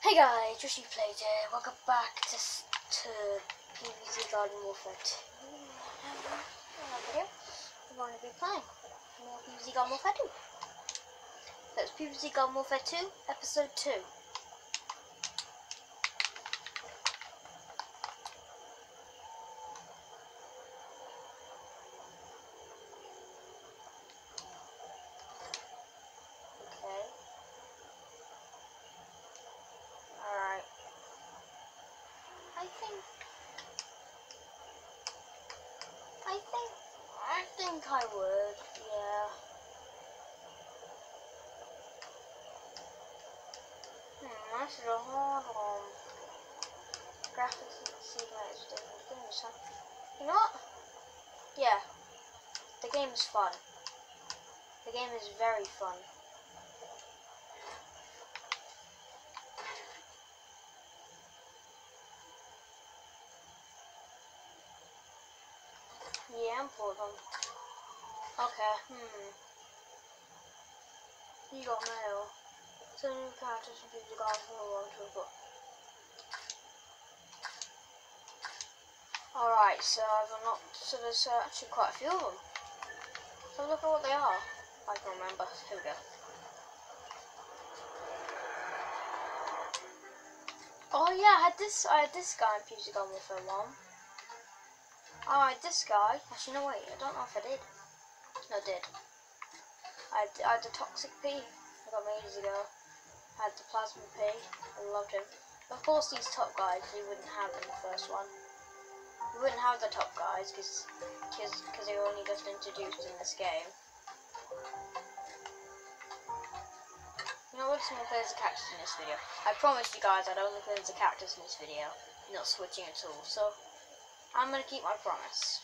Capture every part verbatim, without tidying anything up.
Hey guys, Yoshi Played here. Welcome back to, to PvZ Garden Warfare two. Another video. We're going to be playing more PvZ Garden Warfare two. So it's PvZ Garden Warfare two, Episode two. I think, I think, I think I would, yeah. Hmm, this is a hard one. Graphics and C G I is different things, huh? You know what? Yeah, the game is fun. The game is very fun. Yeah, I'm for them. Okay, hmm. You got mail. So new characters and people got from the one to a book. Alright, so I've unlocked, so there's uh, actually quite a few of them. So look at what they are. I can remember. Here we go. Oh yeah, I had this, I had this guy in PvZ Garden Warfare one. Oh, I had this guy. Actually, no wait, I don't know if I did. No, I did. I had, I had the Toxic P. I got him ages ago. I had the Plasma P. I loved him. Of course, these top guys, you wouldn't have in the first one. You wouldn't have the top guys because because they were only just introduced in this game. You know, we're just going to play as a characters in this video. I promised you guys I'd only play as a characters in this video, not switching at all. So I'm going to keep my promise.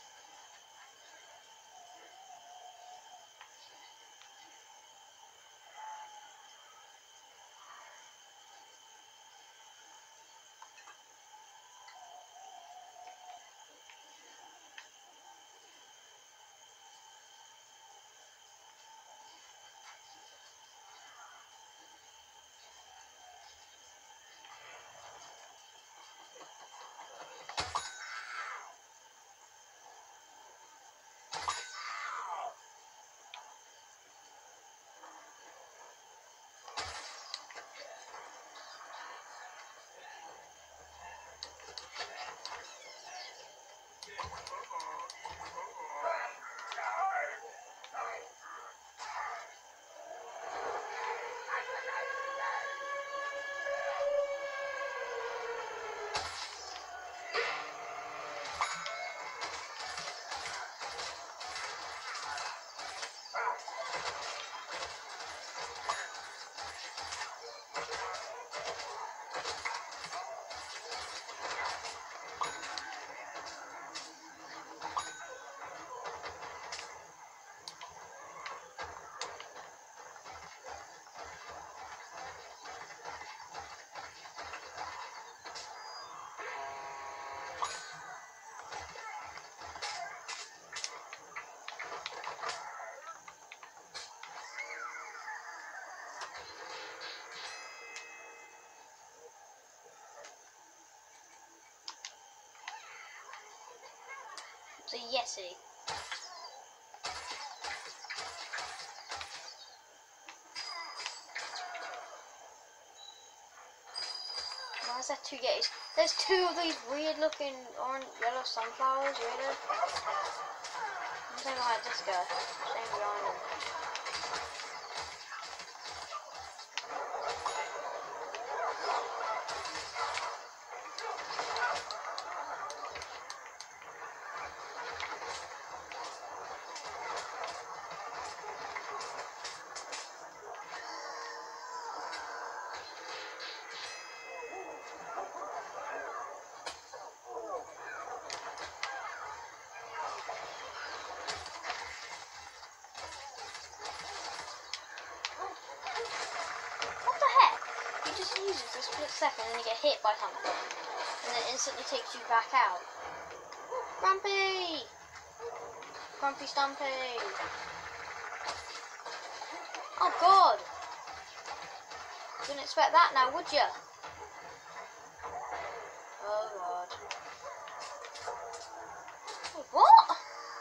So Yeti. Why is that two Yetis? There's two of these weird looking orange yellow sunflowers, really? I'm saying I had this guy. Same behind him. Just use it for a split second and then you get hit by something and then it instantly takes you back out. Grumpy! Grumpy Stumpy! Oh god! Didn't expect that now, would you? What?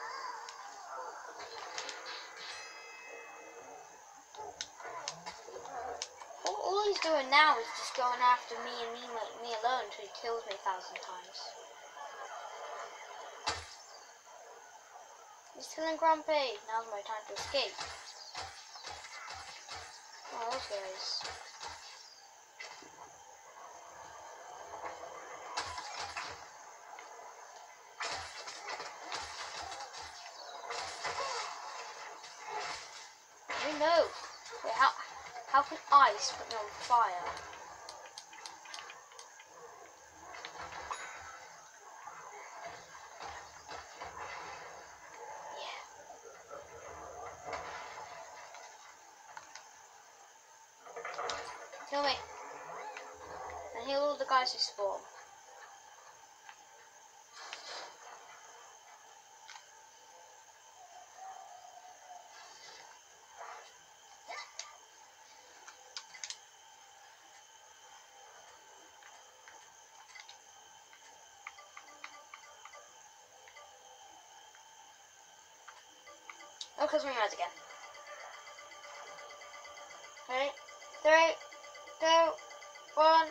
All, all he's doing now is just going after me and me, me alone until he kills me a thousand times. He's killing Grumpy. Now's my time to escape. Oh, those guys. We know. Wait, how, how can ice put me on fire? Kill me. And heal all the guys who spawn. Oh, close my eyes again. Ready? Three, two, one.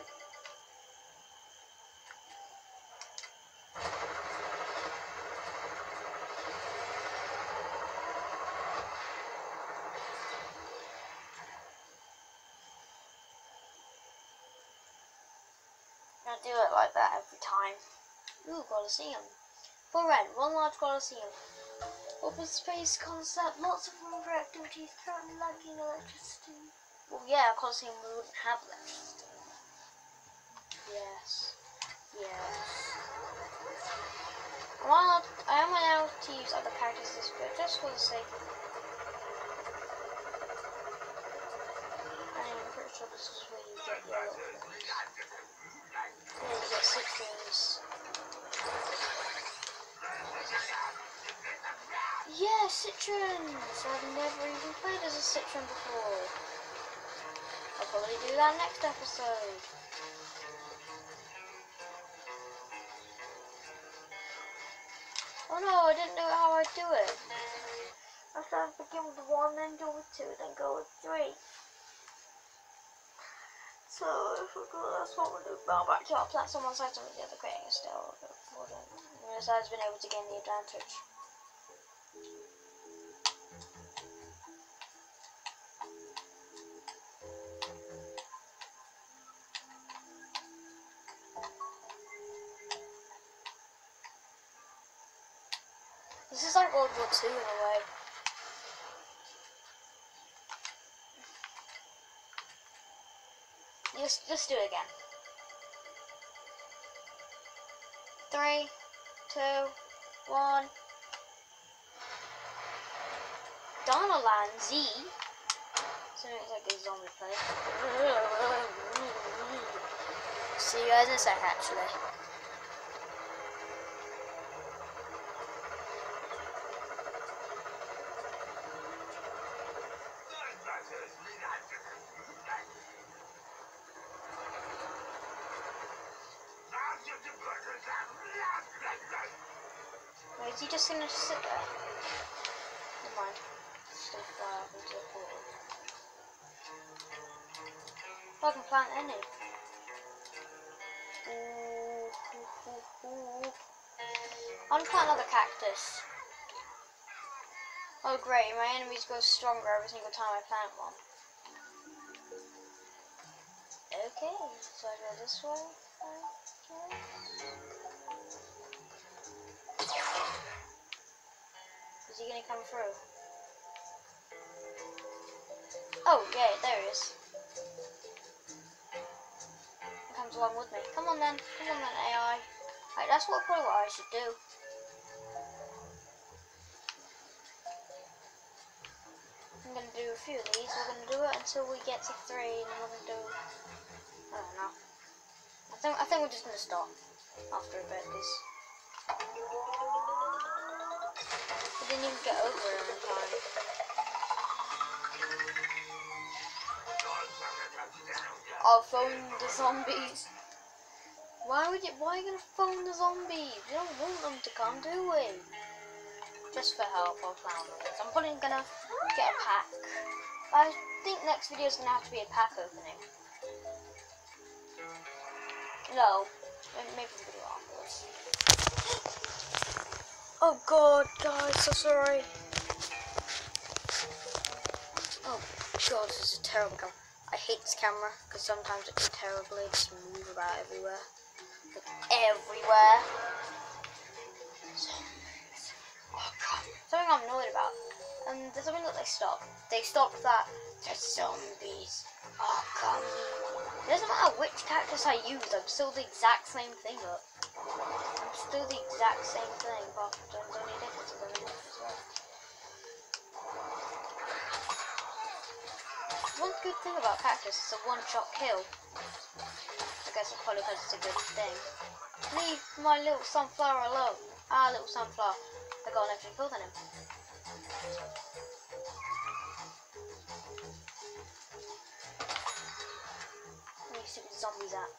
I do it like that every time. Ooh, Colosseum. For rent, one large Colosseum. Open space concept, lots of room for activities, currently lacking electricity. Well, yeah, Colosseum we wouldn't have electricity. Yes. Yes. I'm allowed, I am allowed to use other characters this bit, just for the sake of it. I'm pretty sure this is where you get your little things. Yeah, you get citrons. Yeah, citrons! I've never even played as a citron before. I'll probably do that next episode. Oh no, I didn't know how I'd do it. I started to begin with one, then go with two, then go with three. So I forgot that's what we're doing. Well, back to up. That's on one side, some of the other creating a still. The other side's been able to gain the advantage. This is like World War Two in a way. Just, just do it again. Three, two, one. Donaland Z. So it's like a zombie place. See you guys in a sec, actually. Wait, is he just gonna sit there? Never mind. So far into the portal. Oh, I can plant any. Ooh, ooh, ooh, ooh. I'm gonna plant another cactus. Oh great, my enemies grow stronger every single time I plant one. Okay, so I go this way. Okay. Is he gonna come through? Oh, yeah, there he is. He comes along with me. Come on then, come on then, A I. Right, that's what probably what I should do. I'm gonna do a few of these. We're gonna do it until we get to three, and then we're gonna do. I don't know. I think I think we're just gonna stop after a bit because we didn't even get over it in time. I'll phone the zombies. Why would you? Why are you gonna phone the zombies? We don't want them to come, do we? just for help or clown noise. I'm probably gonna get a pack. I think next video is gonna have to be a pack opening. No, maybe the video afterwards. Oh god, guys, so sorry. Oh god, this is a terrible camera. I hate this camera because sometimes it can terribly just move about everywhere. Like everywhere. Zombies. Oh god. Something I'm annoyed about. Um, there's something that they stopped. They stopped that. There's zombies. Oh god. It doesn't matter which cactus I use, I'm still the exact same thing up. I'm still the exact same thing, but there's only difference is only difference as well. One good thing about cactus is a one-shot kill. I guess it's probably because it's a good thing. Leave my little sunflower alone. Ah, little sunflower. I got an extra kill than him. Let me see what the zombies at.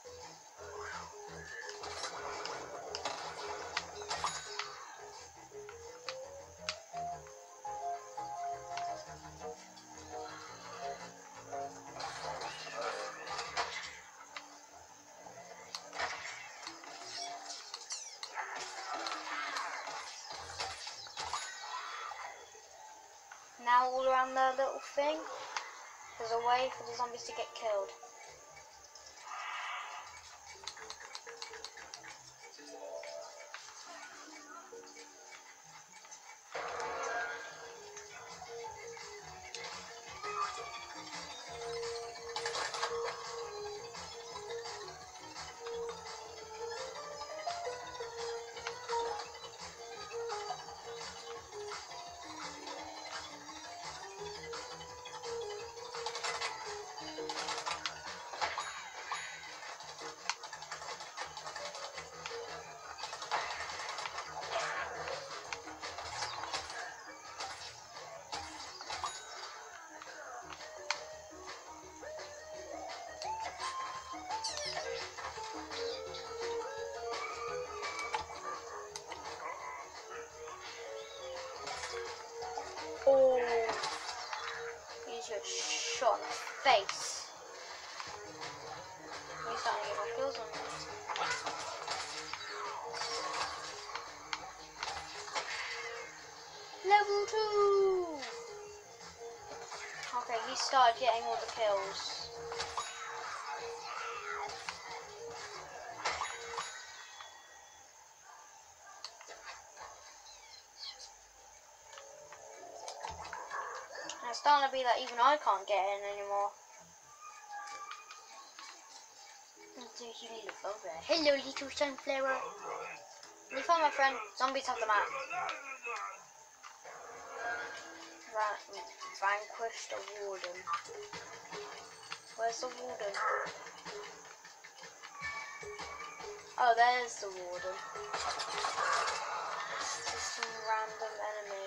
Now all around the little thing, there's a way for the zombies to get killed. Oh, you just got shot in the face. He's starting to get my kills on me. Level two! Okay, he started getting all the kills. And it's starting to be that even I can't get in anymore. Hello, little sunflower. You found my friend. Zombies have the map. Van vanquish the warden. Where's the warden? Oh, there's the warden. It's just some random enemy.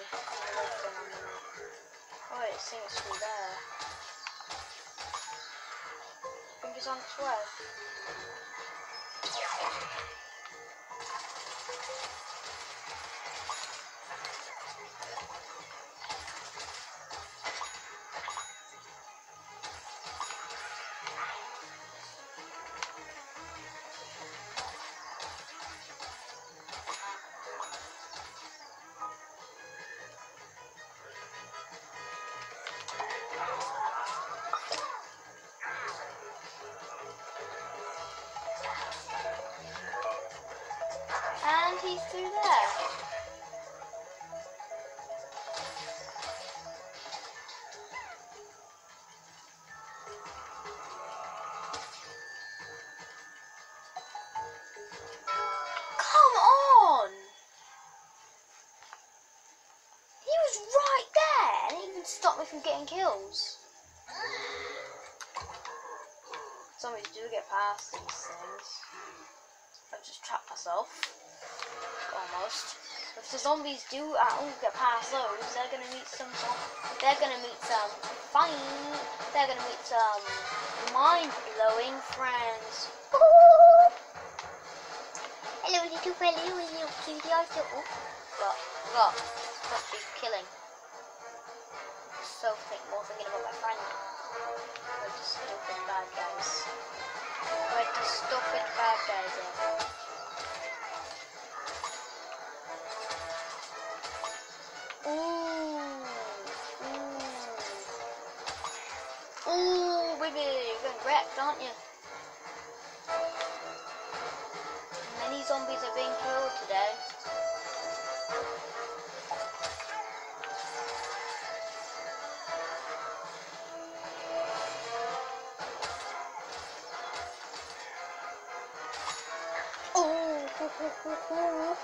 Oh wait, it's saying it's through there. I think it's on its way. And he's through there. Come on! He was right there and he even stopped me from getting kills. Zombies do get past these things. I've just trapped myself. Almost. If the zombies do at all get past those, they're gonna meet some. They're gonna meet some fine. They're gonna meet some mind-blowing friends. Hello, little fellow. Hello, cutie. Got, got. Not be killing. So think more thinking about my friend. We're just stupid bad guys. We're just stupid bad guys here. Ooh. Ooh. Ooh, baby, you're getting wrecked, aren't you? Many zombies are being killed today. Oh, ho, ho, ho, ho.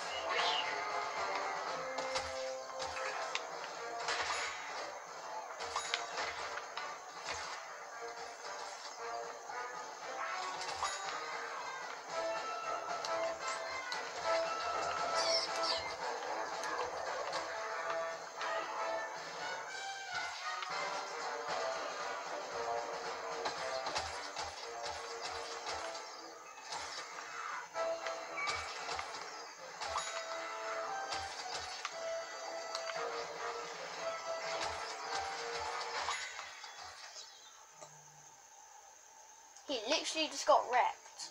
He literally just got wrecked.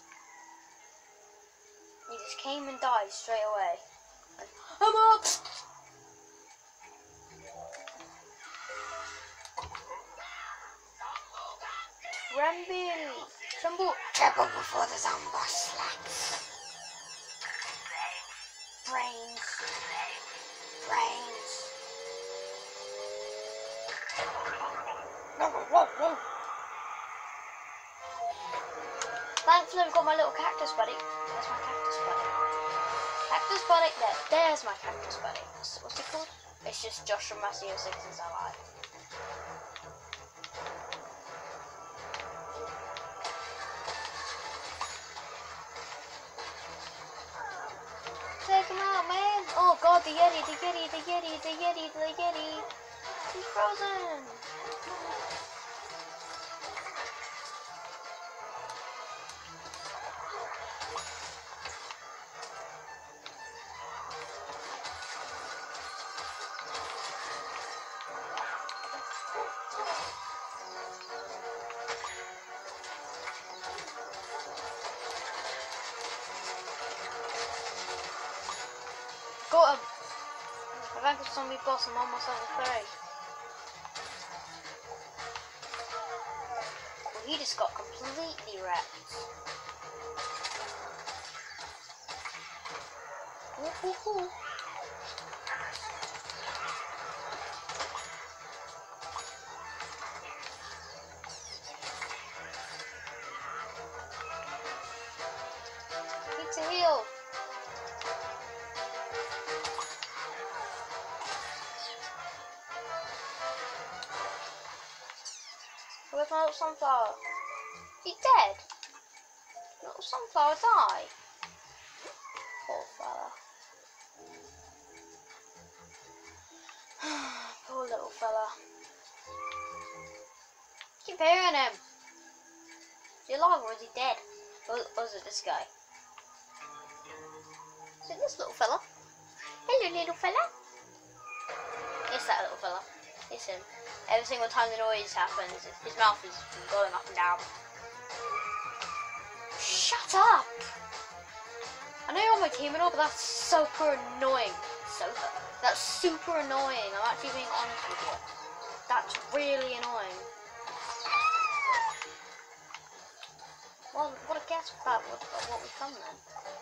He just came and died straight away. And, I'm up! Tremble! Tremble! Tremble before the zombie slacks. Brains. Brains. No, no, no. Thankfully, I've got my little cactus buddy. There's my cactus buddy. Cactus buddy. There. There's my cactus buddy. What's, what's he called? It's just Josh from Massey oh six's ally. Take him out, man. Oh god, the Yeti, the Yeti, the Yeti, the Yeti, the Yeti. He's frozen. Got him. I vanquished zombie boss. I'm almost level three. Well, he just got completely wrecked. Ooh, ooh, ooh. Need to heal. Where's my little sunflower? He's dead. Little sunflower die. Poor fella. Poor little fella. Keep hearing him. Is he alive or is he dead? Or, or is it this guy? Is it this little fella? Hello, little fella. It's that little fella. It's him. Every single time the noise happens, his mouth is going up and down. Shut up! I know you're on my team and all, but that's super annoying. So that's super annoying. I'm actually being honest with you. That's really annoying. Well, what a guess about what, what we've done then.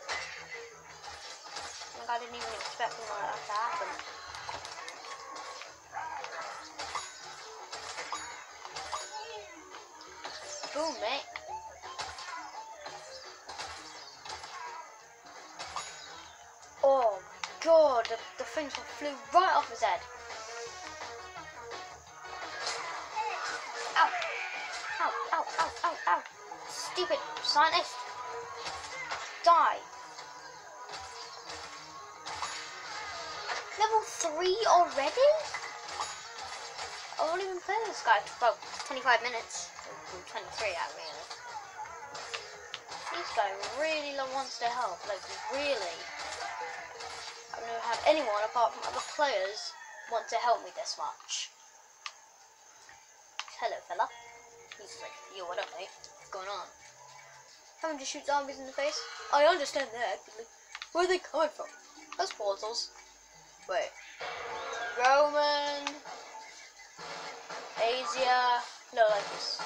Like, I didn't even expect something like that to happen. Boom, mate. Oh my god, the, the thing flew right off his head. Ow! Ow, ow, ow, ow, ow. Stupid scientist. Die. Level three already? I've only been playing this guy for about twenty-five minutes. twenty-three out really. This guy really wants to help, like really. I never had anyone apart from other players want to help me this much. Hello, fella. He's like, yo, what up, mate? What's going on? Having to shoot zombies in the face? I understand that, but like, where are they coming from? Those portals. Wait. Roman. Asia. No, like this.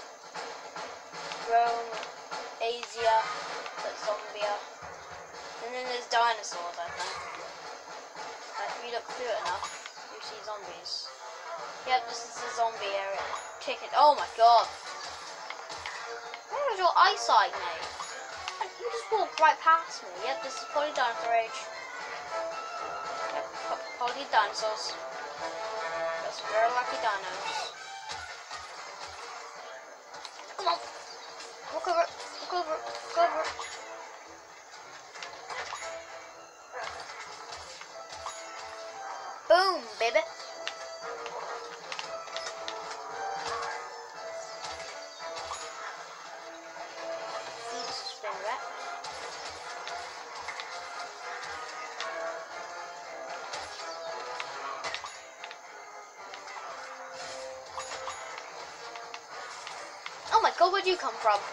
Rome. Asia. That's Zombia. And then there's dinosaurs, I think. Like, if you look through it enough, you see zombies. Yep, this is the zombie area. Ticket. Oh my god. Where is your eyesight, mate? Like, you just walked right past me. Yep, this is probably dinosaur age. Yep, probably dinosaurs. That's very lucky dinos. Come on. Look over. Look over. Look over. Boom, baby. Oh my god, where'd you come from?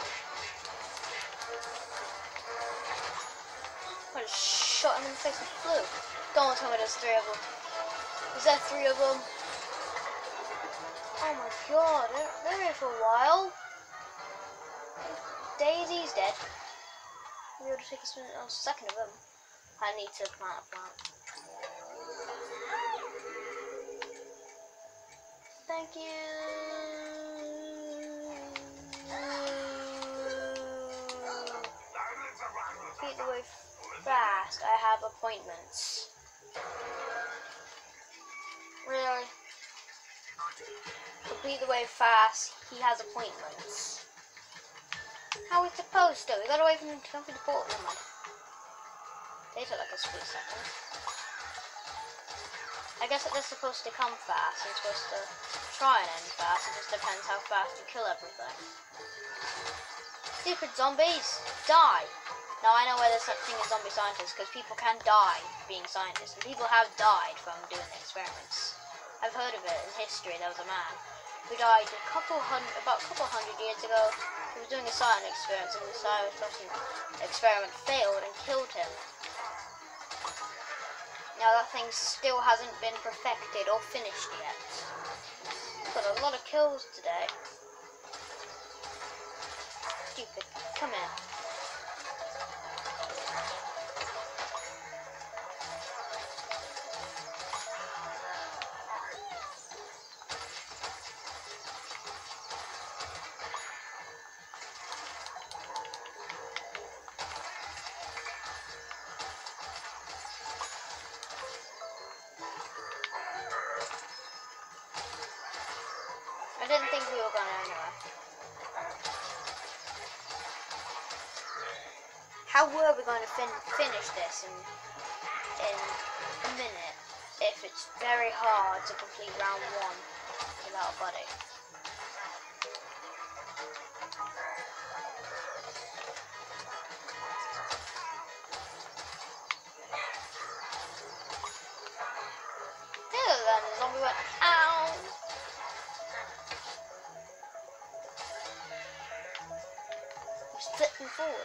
I just shot him in the face and flew. Don't tell me there's three of them. Is there three of them? Oh my god, they're, they're here for a while. Daisy's dead. We'll be able to take a, a second of them. I need to plant a plant. Thank you. Beat the way fast. I have appointments. Really? Complete the way fast. He has appointments. How are we supposed to? We gotta wait for him to come through the portal. Never mind. They took like a split second. I guess that they're supposed to come fast and supposed to try and end fast. It just depends how fast you kill everything. Stupid zombies! Die! Now I know why there's such thing as zombie scientists, because people can die being scientists, and people have died from doing experiments. I've heard of it in history. There was a man who died a couple hundred, about a couple hundred years ago. He was doing a science experiment, and the science experiment failed and killed him. Now that thing still hasn't been perfected or finished yet. Got a lot of kills today. Stupid. Come here. I didn't think we were gonna anyway. How were we going to fin finish this in, in a minute if it's very hard to complete round one without a buddy? Yeah, then the zombie went, ow! Just flipping forward.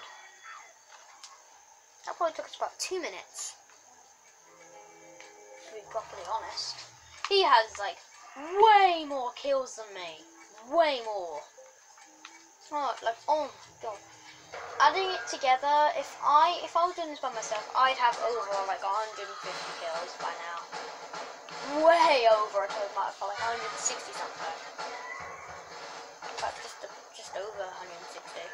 That probably took us about two minutes. To be properly honest. He has like way more kills than me. Way more. Oh, like oh my god. Adding it together, if I if I was doing this by myself, I'd have over like one hundred fifty kills by now. Way over a total amount of like one hundred sixty something. In fact, just a, just over one hundred sixty.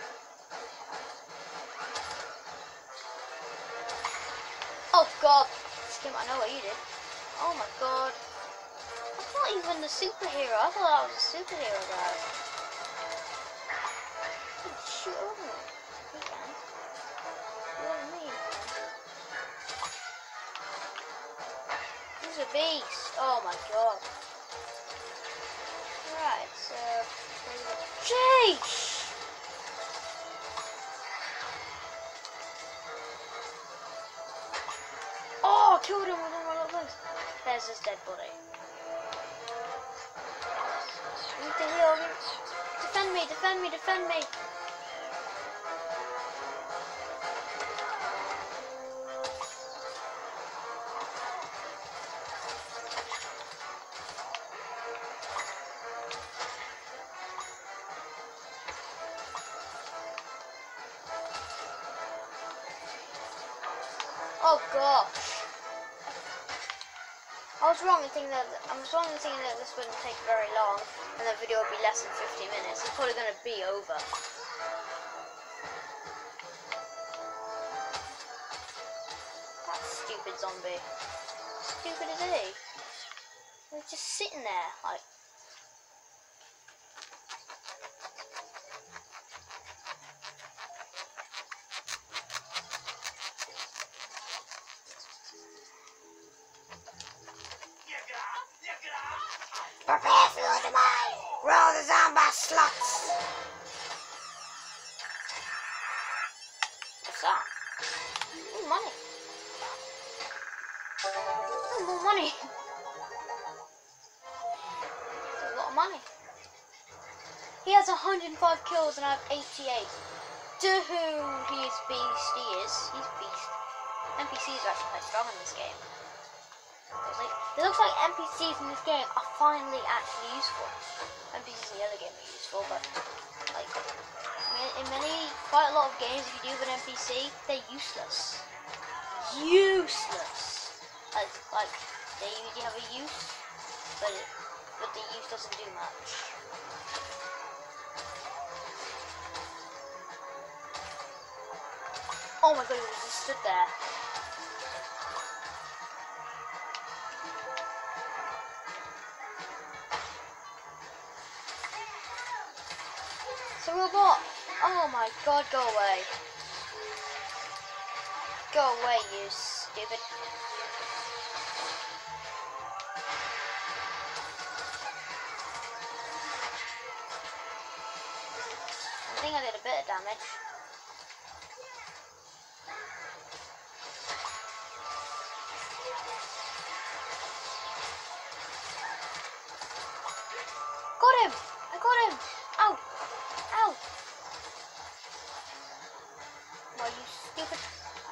Oh god, Skim, I know what you did. Oh my god. That's not even the superhero. I thought that was a superhero guy. You can shoot over me. You can. You over me, man. He's a beast. Oh my god. Right, so... Jeez! Oh, I killed There's his dead body. I need to heal him. Defend me, defend me, defend me. Oh gosh. I was wrong in thinking that I was wrong in thinking that this wouldn't take very long and the video would be less than fifty minutes. It's probably gonna be over. That stupid zombie. Stupid is he? He's just sitting there like prepare for your demise! Roll the zombie slots! What's that? Ooh, money. Ooh, more money. That's a lot of money. He has one hundred five kills and I have eighty-eight. Dude, he is beast. He is. He's beast. N P Cs are actually quite strong in this game. Like, it looks like N P Cs in this game are finally actually useful. N P Cs in the other game are useful, but like in many, quite a lot of games, if you do with an N P C, they're useless. Useless. Like, like they usually have a use, but it, but the use doesn't do much. Oh my god, he just stood there. It's a robot! Oh my god, go away. Go away, you stupid. I think I did a bit of damage. Got him! I got him! Ow! Ow! Why, you stupid...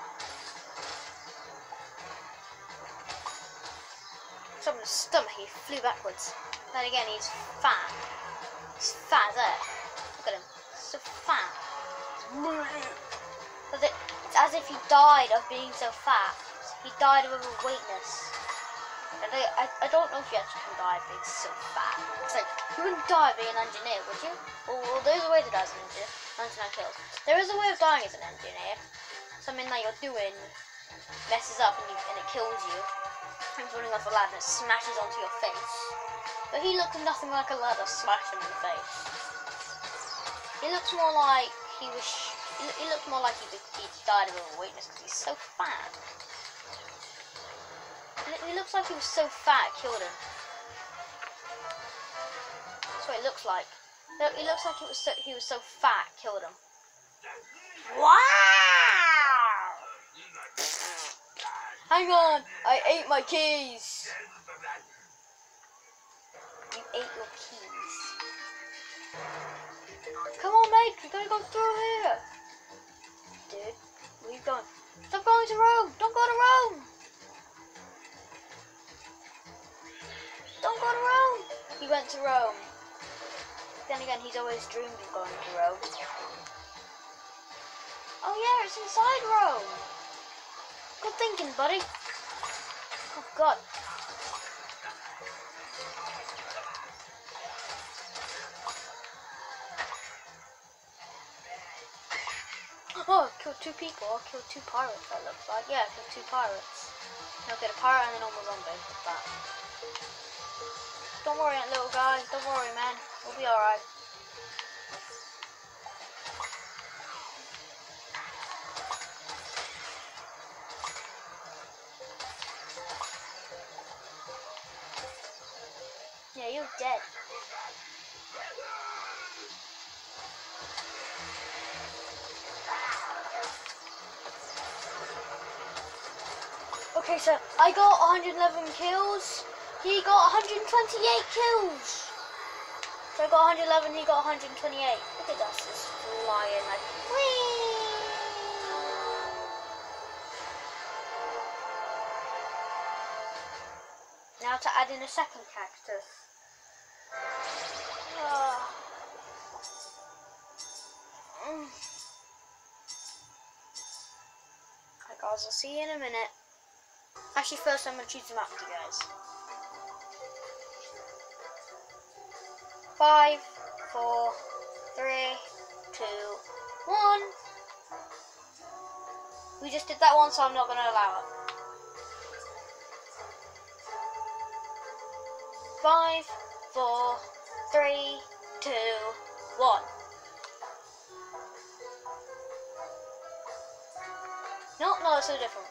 Someone's stomach, he flew backwards. Then again, he's fat. He's fat there. Look at him. So fat. It's as if he died of being so fat. He died of overweightness. And I, I, I don't know if you actually can die of being so fat. It's like, you wouldn't die being an engineer, would you? Well, well there's a way to die as an engineer. ninety-nine kills. There is a way of dying as an engineer. Something that you're doing messes up and, you, and it kills you. I'm falling off a ladder and it smashes onto your face. But he looked nothing like a ladder smashed him in the face. He looks more like he was... He, he looked more like he, he died of overweightness because he's so fat. He looks like he was so fat it killed him. That's what it looks like. He looks like it was so, he was so fat it killed him. Wow! Hang on! I ate my keys! You ate your keys. Come on, mate! We gotta go through here! Dude, where are you going? Stop going to Rome! Don't go to Rome! Don't go to Rome! He went to Rome. Then again, he's always dreamed of going to Rome. Oh yeah, it's inside Rome! Good thinking, buddy. Oh god. Oh, I killed two people. I killed two pirates, that looks like. Yeah, I killed two pirates. Okay, the pirate and the normal zombie. What's that? Don't worry, little guy. Don't worry, man. We'll be alright. Yeah, you're dead. Okay, so I got one hundred eleven kills. He got one hundred twenty-eight kills. So I got one hundred eleven, he got one hundred twenty-eight. Look at us just flying like whee! Now to add in a second cactus. Oh. Mm. Alright guys, I'll see you in a minute. Actually first I'm going to choose the map with you guys. Five, four, three, two, one. We just did that one, so I'm not going to allow it. Five, four, three, two, one. No, no, it's so different.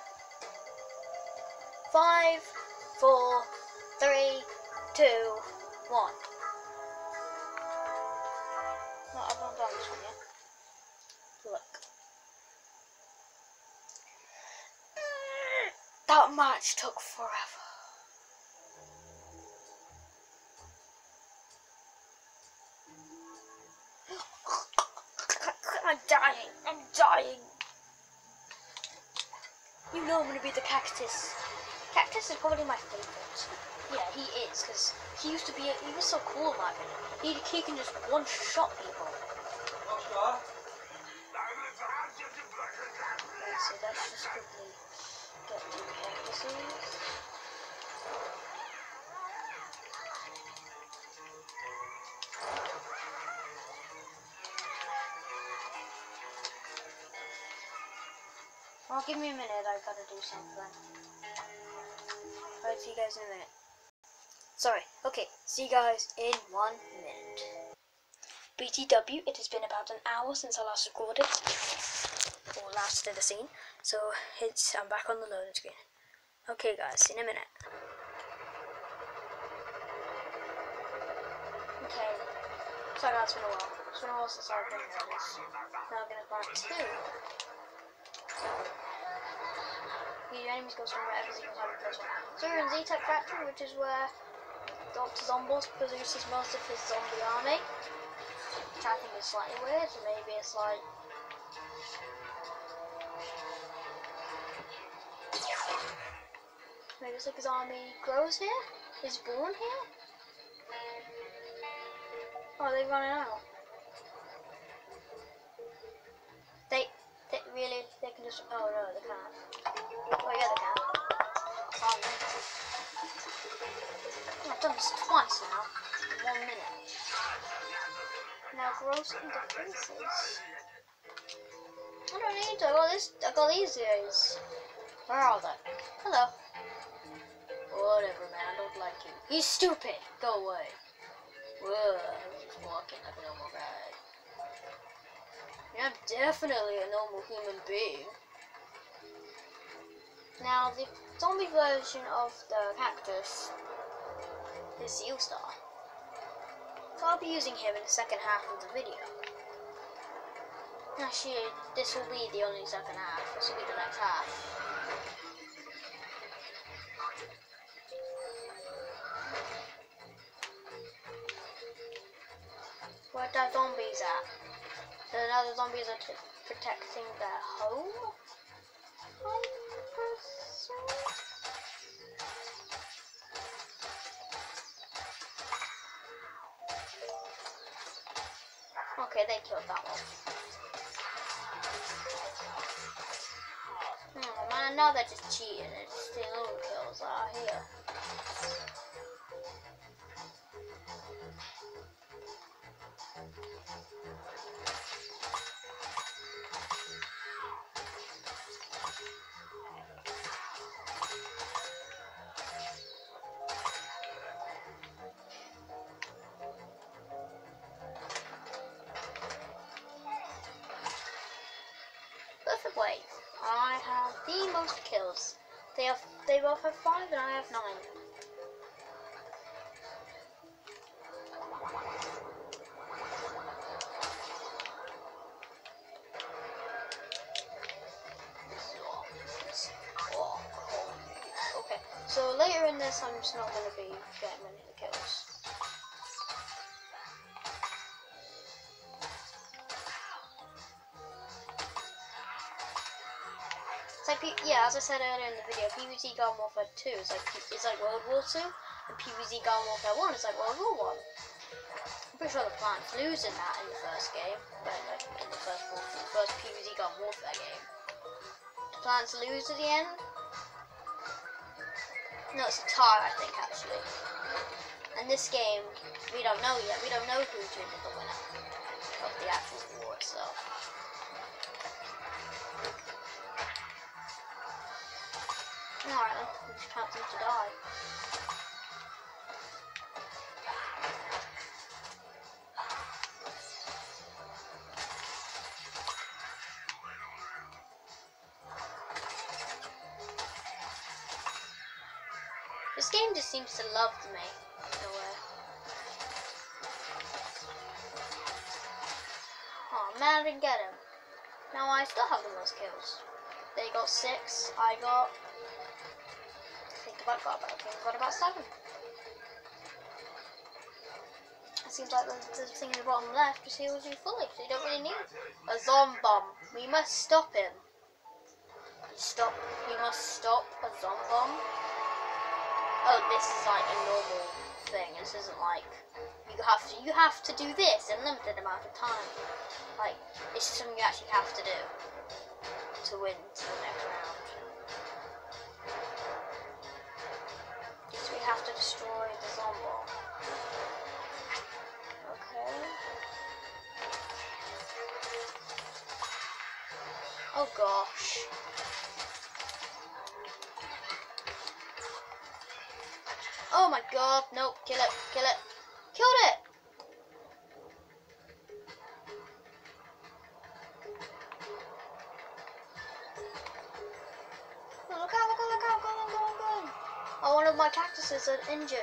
Five, four, three, two, one. No, I've not done this one yet. Look. That match took forever. I'm dying. I'm dying. You know I'm gonna be the cactus. Cactus is probably my favourite. Yeah, he is, because he used to be, a, he was so cool in my opinion. He, he can just one-shot people. Okay, so let's just quickly get two cactuses. Well, give me a minute, I've got to do something. Alright, see you guys in a minute. Sorry, okay, see you guys in one minute. B T W, it has been about an hour since I last recorded, or last did a scene, so it's, I'm back on the loading screen. Okay guys, see you in a minute. Okay, sorry guys, it's been a while. It's been a while since I've done this. Now I'm going to part two. Your enemies go somewhere every single time you place one. So we're in Z-Tech Factory, which is where Doctor Zomboss produces most of his zombie army. Which I think is slightly weird, so maybe it's like... Maybe it's like his army grows here? Is born here? Oh, they're running out. They, they really, they can just, oh no, they can't. Oh yeah, they can. Oh, I've done this twice now, in one minute. Now gross interfaces. I don't need to, I got this, I got these guys. Where are they? Hello. Whatever man, I don't like you. He's stupid, go away. Whoa, I'm just walking like a normal guy. Yeah, I'm definitely a normal human being. Now, the zombie version of the cactus is Zealstar. So I'll be using him in the second half of the video. Actually, this will be the only second half. This will be the next half. Where the zombies at? So now the zombies are t protecting their home? Okay, they killed that one. Oh man, now they're just cheating and just stealing all the kills that are here. Perfect wave. I have the most kills. They have, they both have five and I have nine. this, I'm just not going to be getting many of the kills. It's like, yeah, as I said earlier in the video, PvZ Garden Warfare two is like it's like World War two, and PvZ Garden Warfare one is like World War one. I'm pretty sure the Plants losing that in the first game, but like in the first the first PvZ Garden Warfare game. The Plants lose at the end. No, it's a tie, I think, actually. And this game, we don't know yet. We don't know who's winning the winner of the actual war itself. Alright then, we just can't seem to die. This game just seems to love me, in a way. Oh man, I didn't get him. Now I still have the most kills. They got six, I got... I think I got about, I think I got about seven. It seems like the, the thing in the bottom left just heals you fully, so you don't really need a zombie bomb. We must stop him. Stop. We must stop a zombie bomb. Oh, this is like a normal thing. This isn't like you have to. You have to do this in a limited amount of time. Like it's just something you actually have to do to win to the next round. So we have to destroy the zombie. Okay. Oh gosh. Oh my god, nope, kill it, kill it. Killed it! Oh, look out, look out, look out, go on, go on, go on. Oh, one of my cactuses are injured.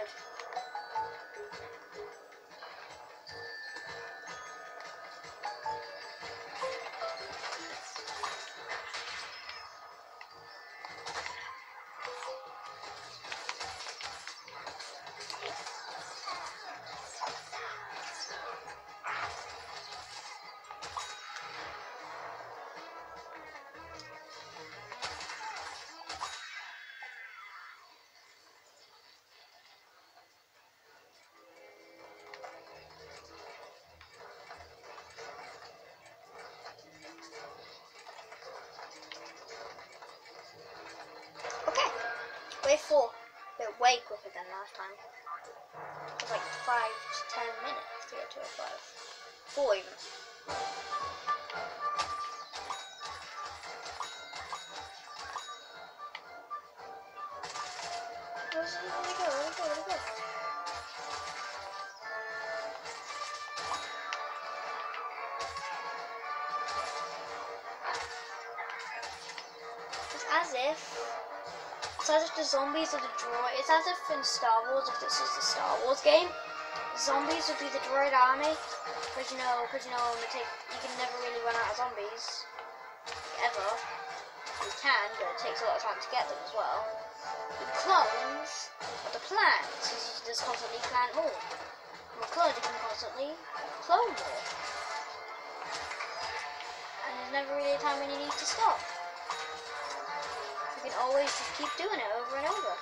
Wave four. They're way quicker than last time. It was like five to ten minutes to get to a five. Four even. Where's it? Where'd it go? Where'd it go? Where'd it go? It's as if It's as if the zombies are the droid. It's as if in Star Wars, if this is the Star Wars game, zombies would be the droid army. Because you know, because you know, you take, you can never really run out of zombies ever. You can, but it takes a lot of time to get them as well. The clones are the plants. You just constantly plant more. And the clones you can constantly clone more. And there's never really a time when you need to stop. You can always just keep doing it over and over.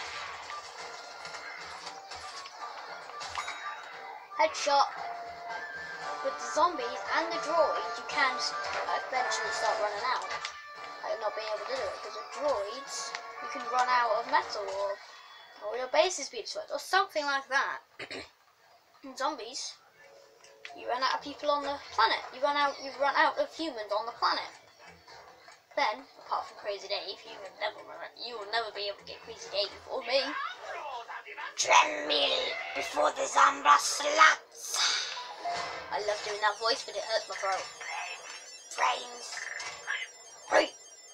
Headshot. With the zombies and the droids, you can eventually start running out. Like not being able to do it, because with droids, you can run out of metal or, or your bases be destroyed, or something like that. In zombies, you run out of people on the planet. You run out. You run out of humans on the planet. Then, apart from Crazy Dave, you will never run it. You will never be able to get Crazy Dave before me. Tremble before the zombie sluts. I love doing that voice, but it hurts my throat. Brains. Right.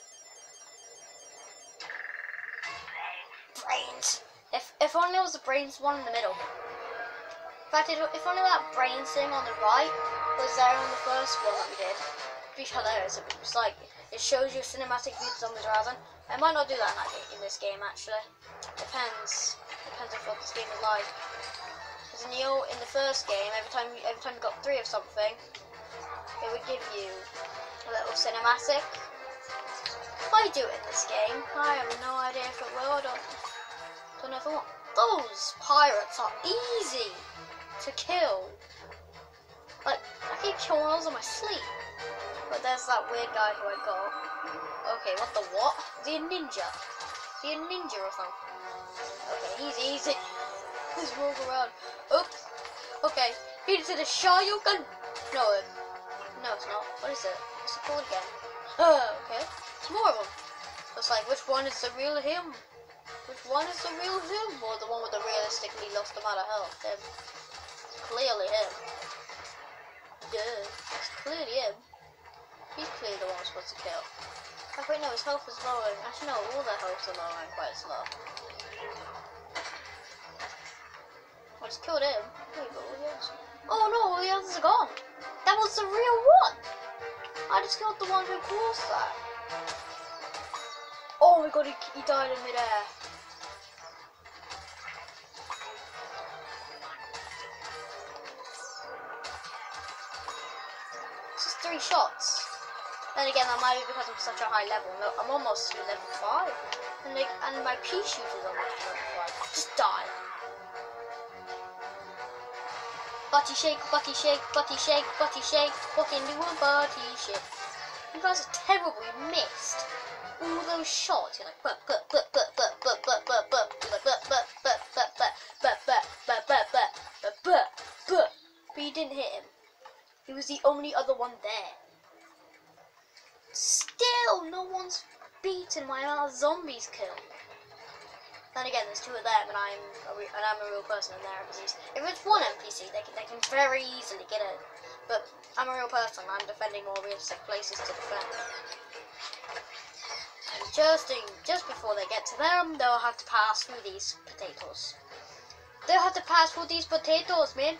Brains. If if only there was a brains one in the middle. In fact, if only that brains thing on the right was there on the first one that we did, it'd be hilarious. It was like. It shows you a cinematic view of zombies rising. I might not do that in, that game, in this game actually. Depends. Depends on what this game is like. Because in the old, in the first game, every time you, every time you got three of something, it would give you a little cinematic. I do it in this game. I have no idea if it will. I don't, don't know if I want. Those pirates are easy to kill. Like, I keep killing those on my sleep. But there's that weird guy who I got. Okay, what the what? Is he a ninja? Is he a ninja or something? Okay, he's easy. Just walk around. Oops. Okay, beat it to the Shoryuken. No, it, no, it's not. What is it? What's it called again? Uh, okay. It's more of them. It's like, which one is the real him? Which one is the real him? Or the one with the realistically lost amount of health? Him. It's clearly him. Duh. It's clearly him. He's clearly the one we're supposed to kill. Oh, wait, no, his health is lowering. Actually, no, all their health are lowering quite slow. I just killed him. Wait, but all the others... Oh no, all the others are gone. That was the real one. I just killed the one who caused that. Oh my god, he, he died in midair. It's just three shots. Then again, that might be because I'm such a high level. I'm almost to level five. And, like, and my pea shooter's almost to level five. Just die. Butty shake, butty shake, butty shake, butty shake. What can do a butty shake? You guys are terrible. You missed all those shots. You're like, but, but, but, but, but, but, but, but, but. You're like, but, but, but, but, but, but, but, but, but, but, but, but, but. But you didn't hit him. He was the only other one there. Still, no one's beaten my amount of zombies killed. Then again, there's two of them, and I'm a re and I'm a real person, and they're N P Cs. If it's one N P C, they can they can very easily get it. But I'm a real person. I'm defending more realistic places to defend. And just in, just before they get to them, they'll have to pass through these potatoes. They'll have to pass through these potatoes, man.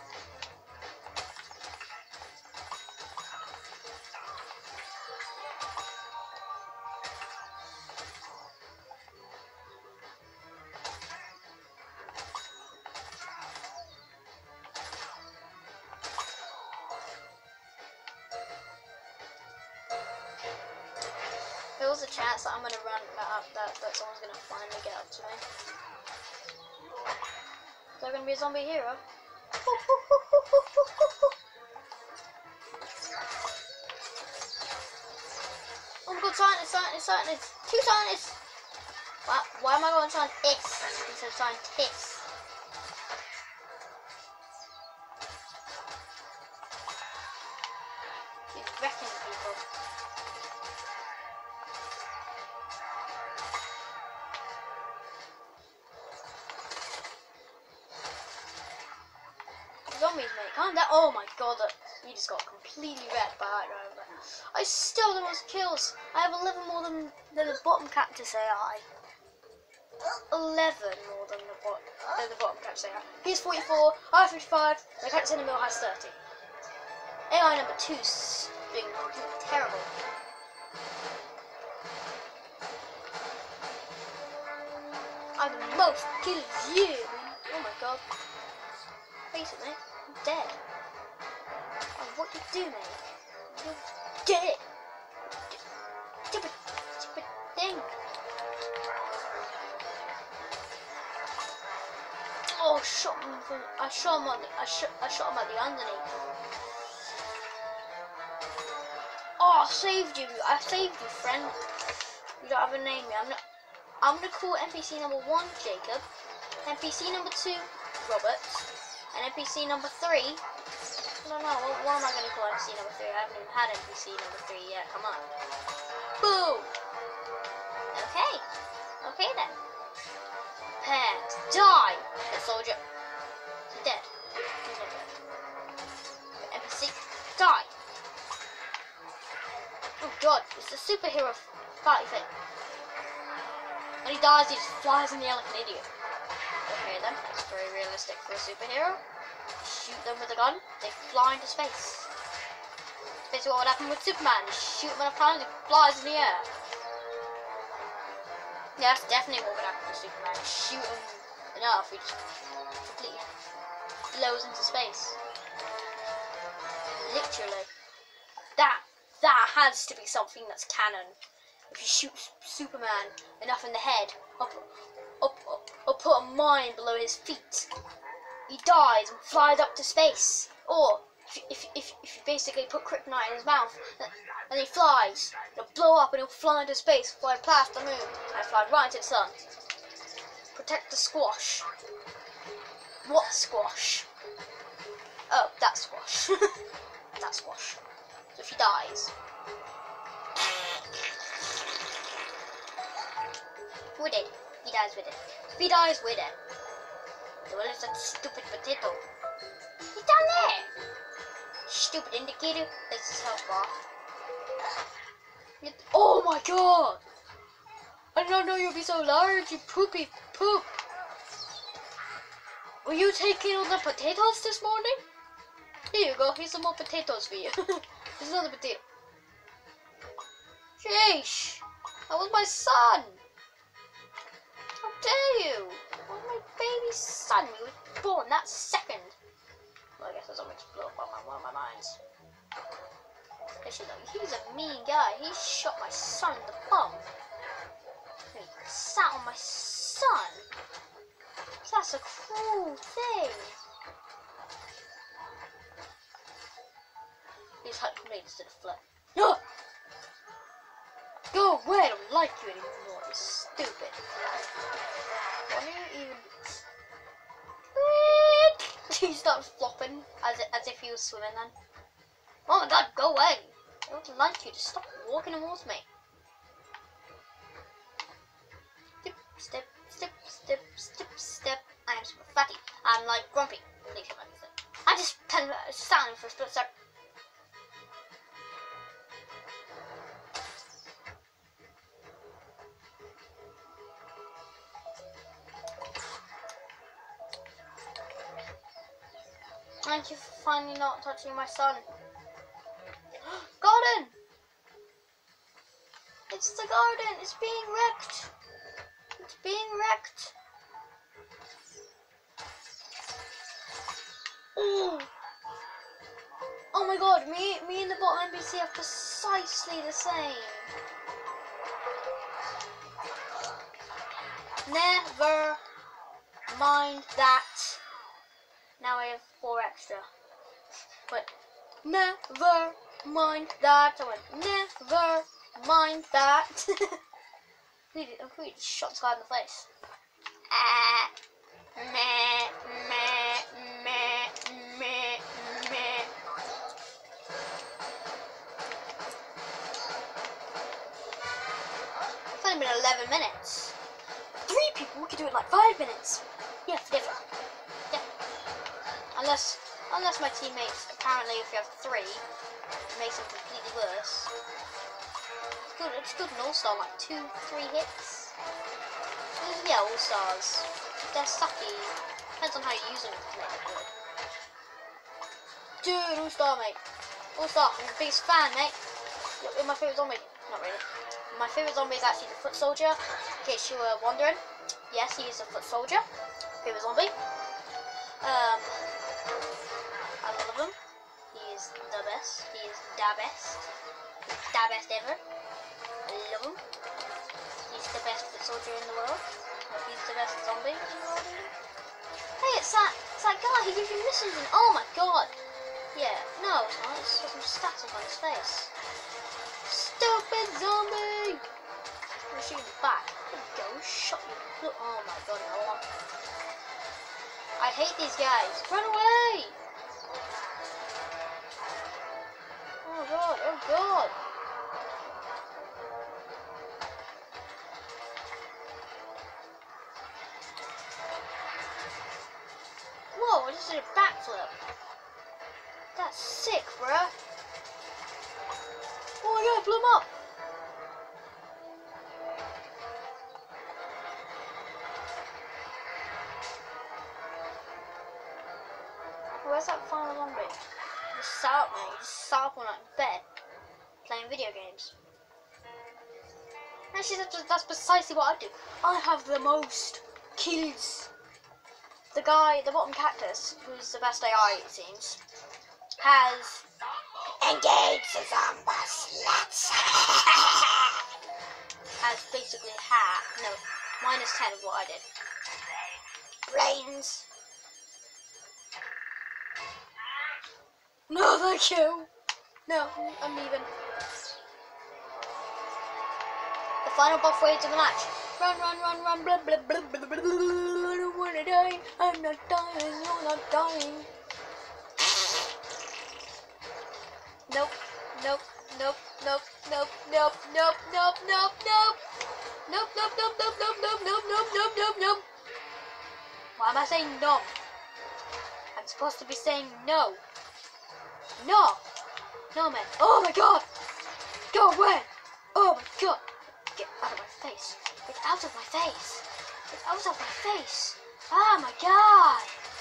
There was a chance that I'm gonna run up, that, that someone's gonna finally get up to me. Is there gonna be a zombie hero? Oh my god, scientists, scientists, scientists! Two scientists! Why, why am I going scientists instead of scientists? He's wrecking people. Zombies, mate, calm down. Oh my god, that, you just got completely wrecked by that guy over there. I still the most kills. I have eleven more than, than the bottom cactus A I. eleven more than the, bot, than the bottom cactus A I. He's forty-four, I have fifty-five, the cactus in the middle has thirty. A I number two's being completely terrible. I have the most kills you. Oh my god. Face it, mate. I'm dead. Oh, what you do, mate? You're dead. Stupid, stupid thing. Oh, shot him from. I shot him on the. I shot. I shot him at the underneath. Oh, I saved you. I saved you, friend. You don't have a name yet. I'm not. I'm gonna call N P C number one Jacob. N P C number two Robert. And N P C number three, I don't know, what, what am I going to call N P C number three? I haven't even had N P C number three yet, come on. Boom! Okay, okay then. Prepare to die, the soldier. He's dead. He's not dead. N P C, die! Oh god, it's a superhero party thing. When he dies, he just flies in the air like an idiot. Okay then, that's very realistic for a superhero. Shoot them with a gun, they fly into space. That's basically what would happen with Superman. You shoot him enough times, he flies in the air. Yeah, that's definitely more than Superman. Shoot him enough, he just completely blows into space. Literally. That that has to be something that's canon. If you shoot Superman enough in the head, or, or, or, or put a mine below his feet, he dies and flies up to space. Or if, if, if, if you basically put kryptonite in his mouth and he flies, he'll blow up and he'll fly into space, fly past the moon, and fly right into the sun. Protect the squash. What squash? Oh, that squash. That squash. So if he dies. With it. He dies with it. If he dies with it. Well, it's that stupid potato. He's down there! Stupid indicator. This is how far. Oh my god! I did not know you'd be so large, you poopy poop. Were you taking all the potatoes this morning? Here you go, here's some more potatoes for you. Here's another potato. Sheesh! That was my son! How dare you! That was my baby son. He was born that second. Well, I guess there's something to blow up on my, one of my minds. Actually, no, he's a mean guy. He shot my son in the bum. He sat on my son. That's a cruel thing. He's hurt me instead of flip. No! Go away, I don't like you anymore, you stupid. Why don't you even... He started flopping as, as if he was swimming then. Oh my god, go away. I don't like you, just stop walking towards me. Step, step, step, step, step. I am super fatty. I'm like grumpy. Please come back to it. I just kind of stand for a split second. Thank you for finally not touching my son. Garden! It's the garden. It's being wrecked. It's being wrecked. Ooh. Oh my god, me, me and the bot N P C are precisely the same. Never mind that. Now I have four extra. But never mind that. I went, never mind that. I'm pretty shot this guy in the face. Ah, meh, meh, meh, meh, meh. It's only been eleven minutes. Three people, we could do it in like five minutes. Yeah, for different. Yeah. Unless, unless my teammates, apparently if you have three, it makes them completely worse. It's good, it's good in All-Star, like two, three hits. Yeah, All-Stars. They're sucky. Depends on how you use them to make it good. Dude, All-Star, mate. All-Star, I'm the biggest fan, mate. You're my favourite zombie. Not really. My favourite zombie is actually the Foot Soldier, in case you were wondering. Yes, he is a Foot Soldier. Favourite zombie. Um, I love him. He is the best. He is the best. He's the best ever. I love him. He's the best Foot Soldier in the world. He's the best zombie in the world. Hey, it's that, it's that guy. He gives you missions and oh my god. Yeah, no, it's not. It's got some static on his face. Stupid zombie! I'm shooting him back. There you go, shot you. Oh my god, no. I hate these guys. Run away! Oh god, oh god. Whoa, I just did a backflip. That's sick, bruh. Oh my god, blew him up. Where's that final zombie? Just sat up, mate. You just sat up on that bed, playing video games. Actually, that's, that's precisely what I do. I have the most kills. The guy, the bottom cactus, who's the best A I it seems, has engaged the zombies. Let's has basically half, no, minus ten of what I did. Brains. No, thank you. No, I'm leaving. The final boss wave of the match. Run, run, run, run, blah, blah, blah, blah, blah, blah. I don't wanna die. I'm not dying. You're not dying. Nope, nope, nope, nope, nope, nope, nope, nope, nope, nope. Nope, nope, nope, nope, nope, nope, nope, nope, nope, nope, nope. Why am I saying no? I'm supposed to be saying no. No. No, man. Oh my god. Go away. Oh my god. Get out of my face. Get out of my face. Get out of my face. Oh my god.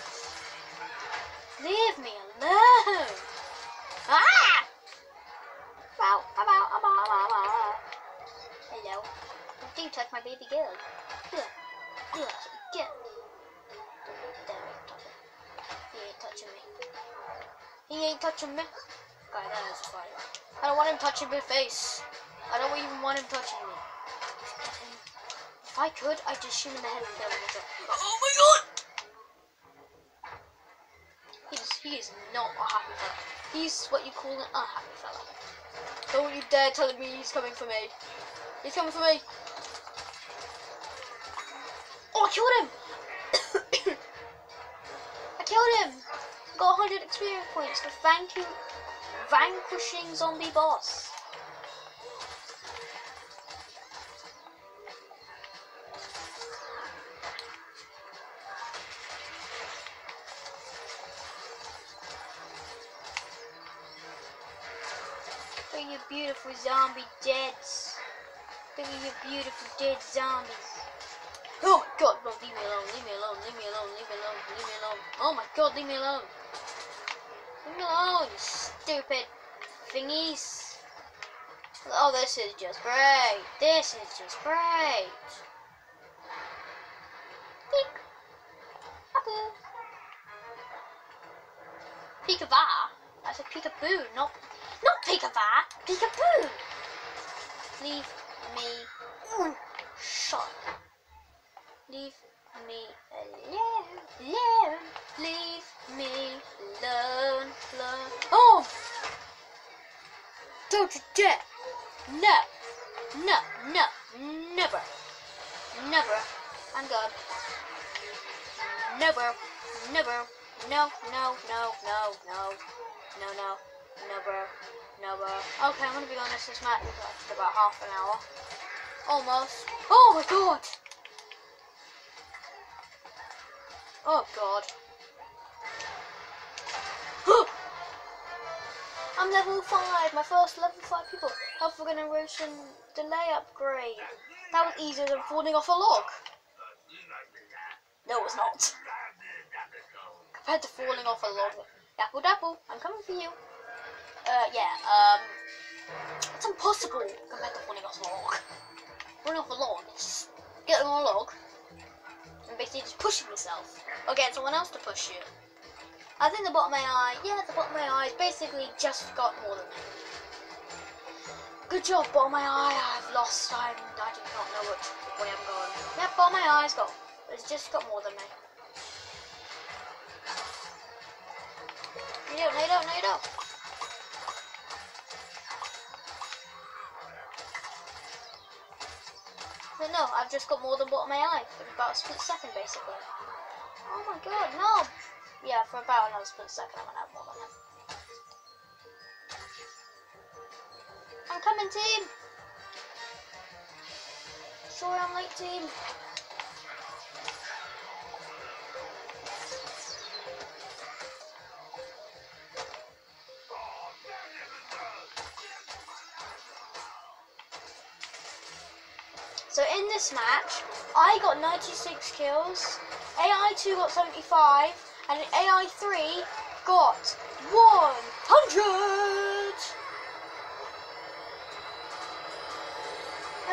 Leave me alone. Ah! Ow, ow, ow, ow, ow, ow, ow. Hello. Don't touch my baby girl. Ugh. Ugh. Get. There, touch it. He ain't touching me. He ain't touching me. God, that is funny. I don't want him touching my face. I don't even want him touching me. If I could, I'd just shoot him in the head and kill him. Oh my god! He's, he is not a happy fella. He's what you call an unhappy fella. Don't you dare tell me he's coming for me. He's coming for me. Oh, I killed him! I killed him! Got one hundred experience points for thank you, vanquishing zombie boss. Look at you beautiful zombie deads. Look at you beautiful dead zombies. Oh my god, no, leave me alone, leave me alone, leave me alone, leave me alone, leave me alone. Oh my god, leave me alone. Leave me alone, you stupid thingies. Oh, this is just great. This is just great. Peek. Apple. Peekaboo. I said peekaboo, not, not peekaboo. Peekaboo. Leave me alone. Shut up. Leave me alone, alone, leave me alone, alone. Oh! Don't you dare! No! No, no, never. Never. I'm gone. Never, never. No, no, no, no, no. No, no, never, never. Okay, I'm gonna be honest, this match is actually about half an hour. Almost. Oh my god! Oh god. I'm level five, my first level five people. Health regeneration delay upgrade. That was easier than falling off a log. No, it's not. Compared to falling off a log. Dapple dapple, I'm coming for you. Uh, yeah, um, it's impossible compared to falling off a log. Falling off a log, it's just getting on a log. And basically just pushing yourself or getting someone else to push you. I think the bottom A I, yeah, the bottom A I has basically just got more than me. Good job, bottom A I. I've lost. I'm, I do not know which way I'm going. Yeah, bottom A I's got, it's just got more than me. No, you don't, no, you don't, no, you don't. But no, I've just got more than bottom A I for about a split second, basically. Oh my god, no! Yeah, for about another split second, I'm gonna have more than him. I'm coming, team! Sorry I'm late, team. So in this match, I got ninety-six kills, A I two got seventy-five, and A I three got one hundred!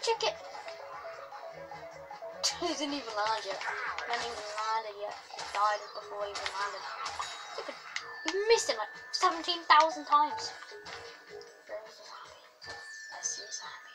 did you get? It didn't even land yet. It hadn't even landed yet. It died before it even landed. Look at, you missed it like seventeen thousand times. Where is the zombie? I see a zombie.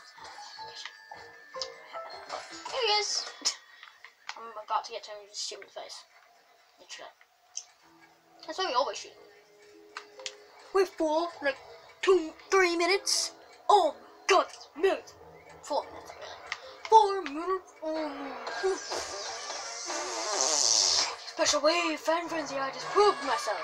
Here he is. I'm about to get to him and just shoot him in the face. Literally. That's why we always shoot. We're for like two, three minutes. Oh my god, minutes. Four minutes, really. Four minutes. Oh. Special wave, fan frenzy. I just proved myself.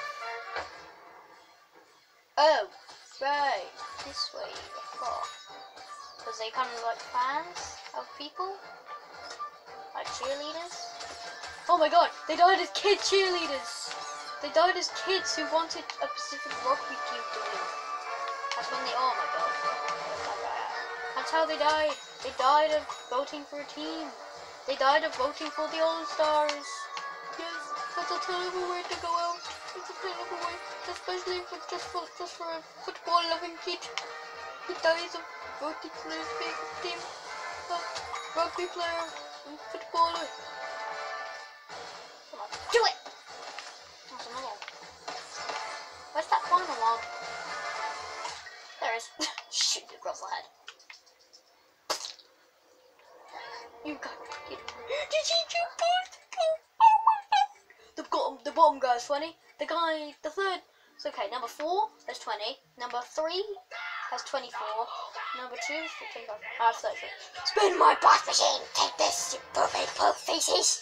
Oh, right. This way, of course. Because they kind of like fans of people, like cheerleaders. Oh my god, they died as kid cheerleaders. They died as kids who wanted a Pacific rugby team to win. That's when they, oh my god. That's how they died. They died of voting for a team. They died of voting for the All-Stars. Yes, that's a terrible way to go out. It's a terrible way, especially for just for just for a football-loving kid. He dies of voting for his favorite team. A rugby player and footballer. Come on, do it! There's another one. Where's that final one? There it is. Shoot you across the head. You got it. Did you jump on? Oh my god. The bottom, the bottom guy is twenty. The guy, the third. It's okay. Number four has twenty. Number three has twenty-four. Number two is twenty-five. I have thirty-three. Spin my boss machine. Take this, you poopy poop feces.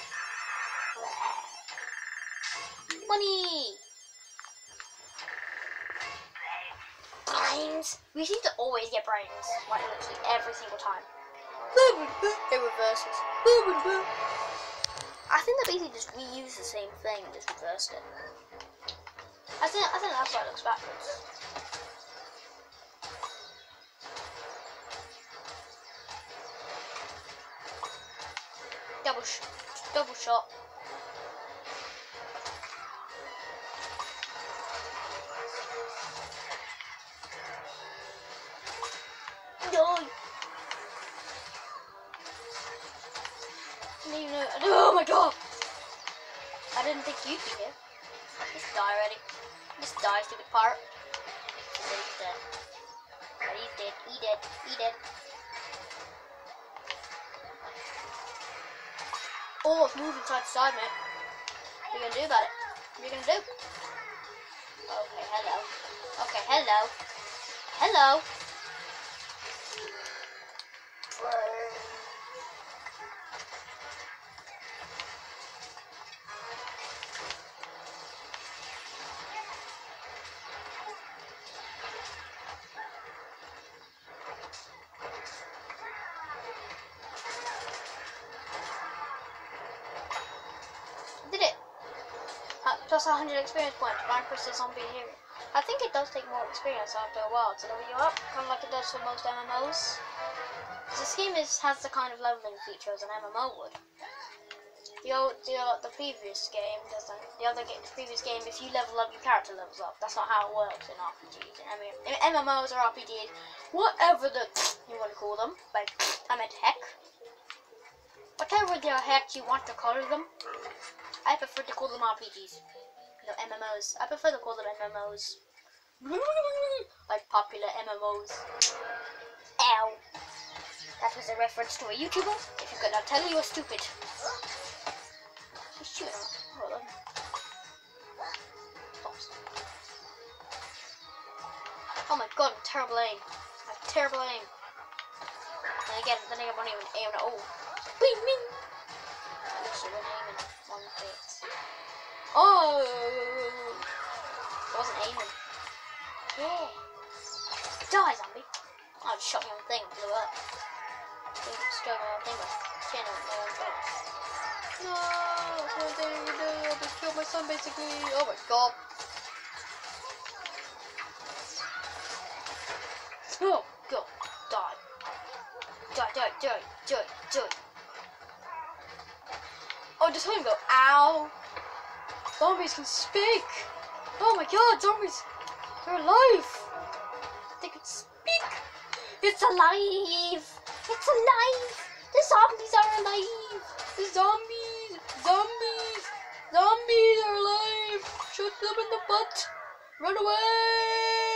Money. Brains. We seem to always get brains, like literally every single time. It reverses. I think they basically just reuse the same thing, just reversed it. I think I think that's why it looks backwards. Double sh double shot. No. Oh my god! I didn't think you'd be here. Just die already. Just die, stupid part. He's dead. He's dead. Eat it. Eat it. Oh, it's moving side to side, mate. What are you gonna do about it? What are you gonna do? Okay, hello. Okay, hello. Hello. Did it? Uh, plus one hundred experience points. Vanquish the zombie hero. I think it does take more experience after a while to level you up, kind of like it does for most M M Os. This game is, has the kind of leveling feature as an M M O would. The old, the, uh, the previous game doesn't. The other game, the previous game, if you level up, your character levels up. That's not how it works in R P Gs. I mean, in M M Os or R P Gs, whatever the you want to call them. Like, I meant heck. Whatever the heck you want to call them. I prefer to call them R P Gs. No, M M Os. I prefer to call them M M Os. Like popular M M Os. Ow. That was a reference to a YouTuber. If you could not tell, you were stupid. He's shooting him. Hold on. Oops. Oh my god, I'm terrible aim. I have terrible aim. And again, then I won't even aim at all. Bing, bing. At least you weren't aiming one bit. Oh! I wasn't aiming. Yeah. Die, zombie. I just shot my own thing and blew up. Destroyed my own thing by channel my own face. No! That's one thing you do. I just killed my son basically. Oh my god. Oh, go. Die. Die, die, die, die, die. Oh, just let him go. Ow. Zombies can speak. Oh my god, zombies. They're alive. They can speak. It's alive. It's alive! The zombies are alive! The zombies! Zombies! Zombies are alive! Shoot them in the butt! Run away!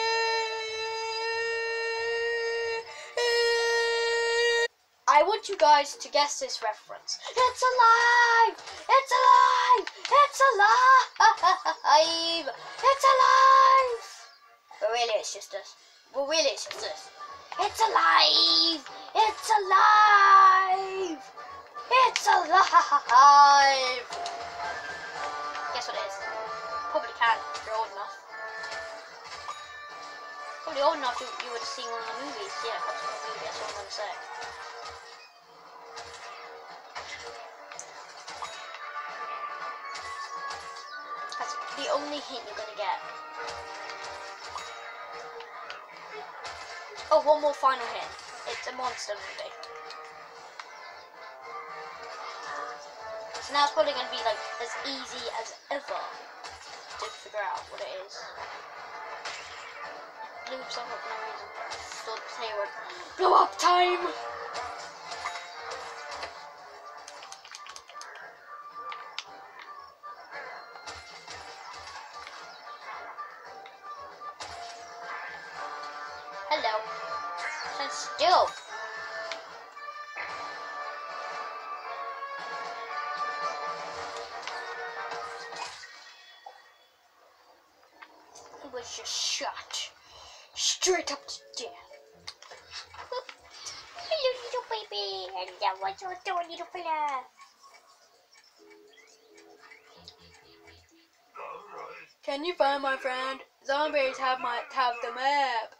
I want you guys to guess this reference. It's alive! It's alive! It's alive! It's alive! But really it's just this. But really it's just this. It's alive! It's alive! It's alive! Guess what it is? Probably can if you're old enough. Probably old enough you, you would have seen one of the movies. Yeah, that's what the movie, that's what I'm going to say. That's the only hint you're going to get. Oh, one more final hint. It's a monster movie. So now it's probably going to be like as easy as ever to figure out what it is. Blew stuff up for no reason. Still say a word. Blow up time! Hello. Stand still. He was just shot straight up to death. Hello, little baby. Hello, what you doing, little fella? Can you find my friend? Zombies have my have the map.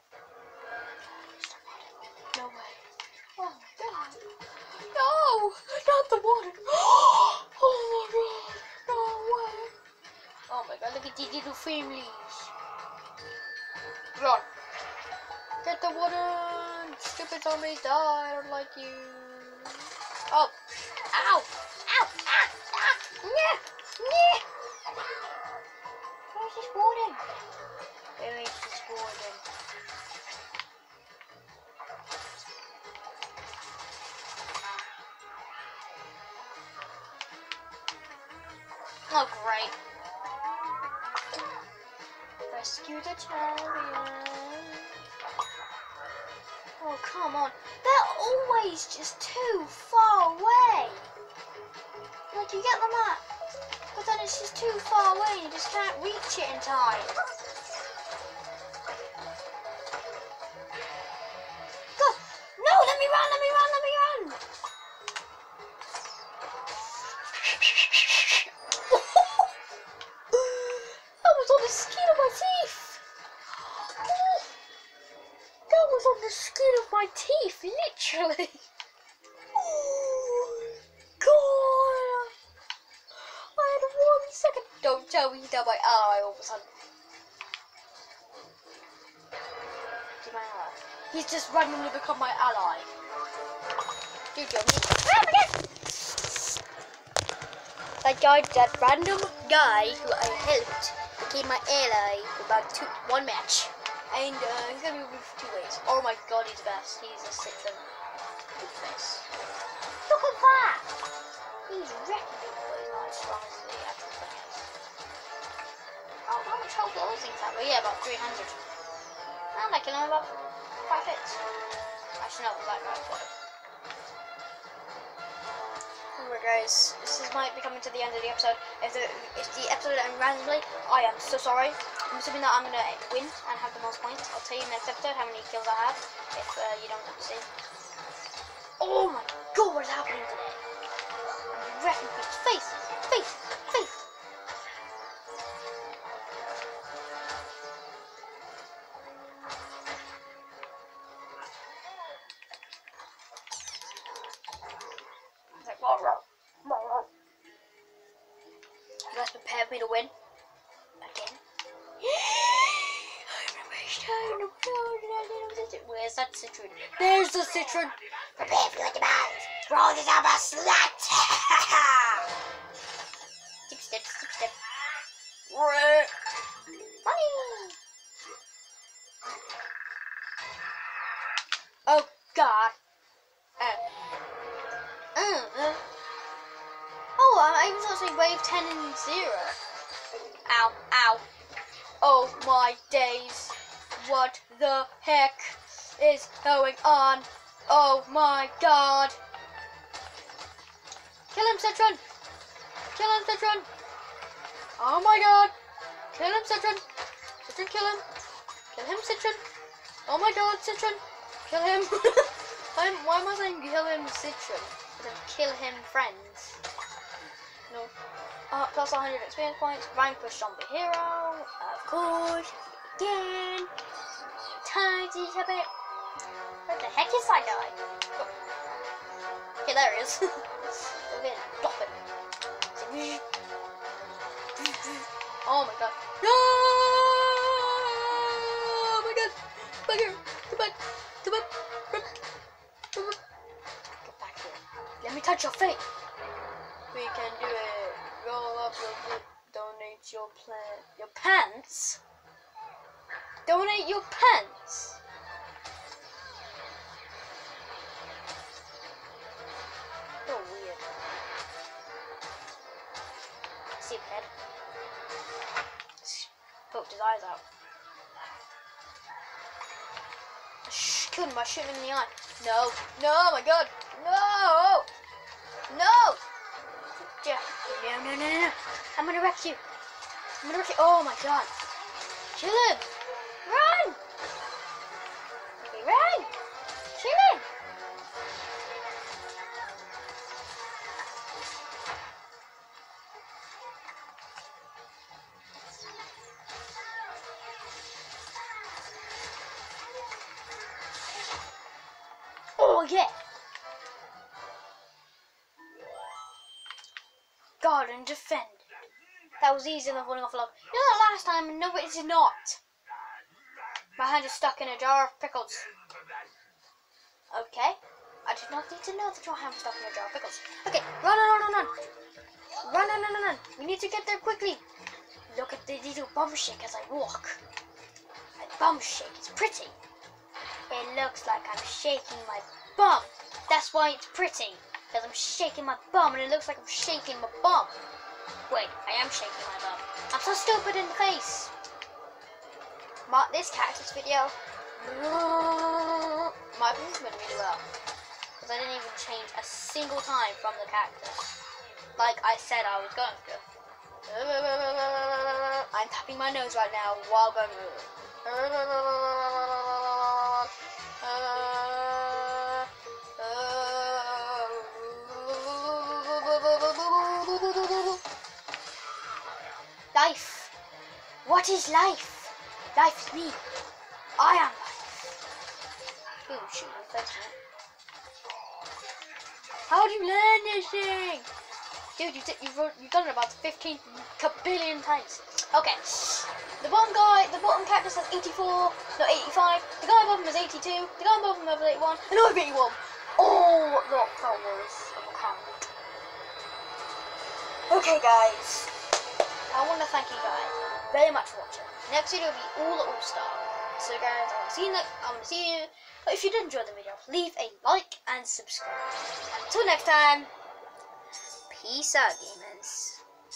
No way. Oh my god. No! Not the water. Oh my god. No way. Oh my god, look at these little families. Run. Get the water. Stupid zombies die. I don't like you. Oh. Ow. Ow. Ow. Ah. Yeah. Yeah. Where's this warden? Where is this warden? Oh, great. Rescue the chariot. Oh, come on. They're always just too far away. Like, you get the map, but then it's just too far away and you just can't reach it in time. Go! No, let me run, let me run, let me run! That was on the skin of my teeth! That was on the skin of my teeth, literally! Oh, God! I had one second. Don't tell me that my ally all of a sudden. He's my ally. He's just randomly become my ally. Dude, you're me. Ah, my God! That guy, that random guy who I helped, became my ally for about two, one match. And uh, he's gonna be moved for two ways. Oh my god, he's the best. He's a citizen. Good face. Look at that! He's wrecking me, but he's not as strong as the actual thing is. Oh, how much health do those things have? Oh yeah, about three hundred. I'm like, you know, about five hits. Actually, no, it was like that, but... Alright guys, this is might be coming to the end of the episode. If the, if the episode ends randomly, I am so sorry. I'm assuming that I'm going to win and have the most points. I'll tell you next episode how many kills I have, if uh, you don't see. Oh my god, what is happening today? I'm wrecking people's faces, face, face. It's like, rah, rah, rah, rah. You guys prepared me to win? Again? Where's that citron? There's the citron! Prepare for your demise! Roll this up a slut! Skip step, skip step. Money! Oh god! Ow. ow, ow. Oh my days. What the heck is going on? Oh my god. Kill him, Citron. Kill him, Citron. Oh my god. Kill him, Citron. Citron, kill him. Kill him, Citron. Oh my god, Citron. Kill him. I'm, why am I saying kill him, Citron? Kill him, friends. No. Uh, plus one hundred experience points. Vanquish zombie hero. Of course. Again. Times each a bit. Where the heck is that guy? Oh. Okay, there he is. Okay, drop it. Oh my god. No! Oh my god. Bugger. Come back. Come back. Come back. Get back here. Let me touch your face. We can do it. Roll up your boot. Donate your plant. Your pants? Donate your pants? So weird. See the head. Poked his eyes out. Shh, killed him by shooting him in the eye. No, no, oh my god, no, no, yeah. no, no, no, no, no. I'm gonna wreck you. I'm gonna wreck you. Oh my god, kill him, run, okay, run, kill him. Oh yeah! Guard and defend. That was easy enough falling off a log. You know that last time? No, it is not. My hand is stuck in a jar of pickles. Okay. I did not need to know that your hand was stuck in a jar of pickles. Okay, run, run, run, run, run. Run, run, run, run, run. We need to get there quickly. Look at the little bum shake as I walk. My bum shake is pretty. It looks like I'm shaking my bum. That's why it's pretty. Because I'm shaking my bum and it looks like I'm shaking my bum. Wait, I am shaking my bum. I'm so stupid in the face. Mark this cactus video. My opinion went really well. Because I didn't even change a single time from the cactus. Like I said I was going to. I'm tapping my nose right now while going Life. What is life? Life is me. I am life. Ooh, shoot, that's it. How do you learn this thing? Dude, you you've, you've done it about fifteen billion times. Okay. The bottom guy, the bottom cactus has eighty-four, no eighty-five. The guy above him has eighty-two. The guy above him has eighty-one. And I have eighty-one. Oh, look, that was a count. Okay, guys. I want to thank you guys very much for watching. Next video will be all the All-Star. So guys, I want to see you. I want to see you. But if you did enjoy the video, leave a like and subscribe. Until next time, peace out, gamers.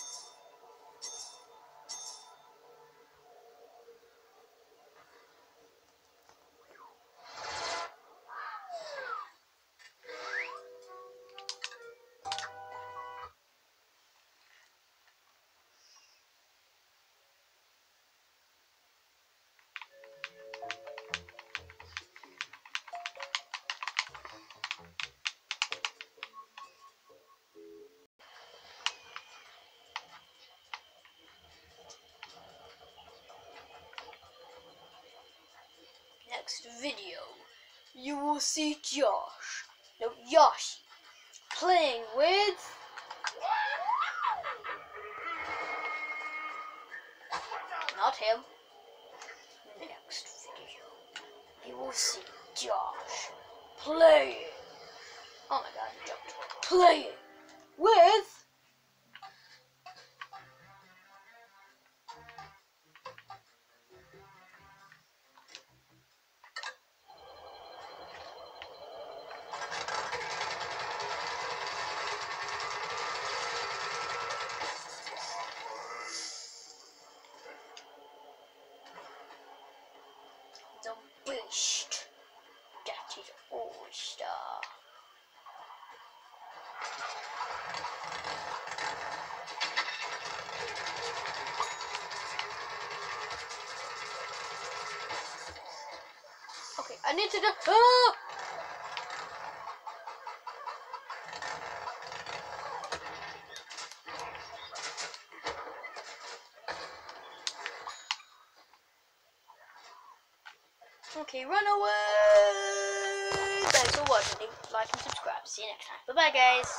Next video, you will see Josh, no Yoshi, playing with not him. Next video, you will see Josh playing. Oh my god, he jumped. Playing with beast. That is all-star. Okay, I need to do. Oh! Okay, run away! Thanks for watching. Like and subscribe. See you next time. Bye bye, guys.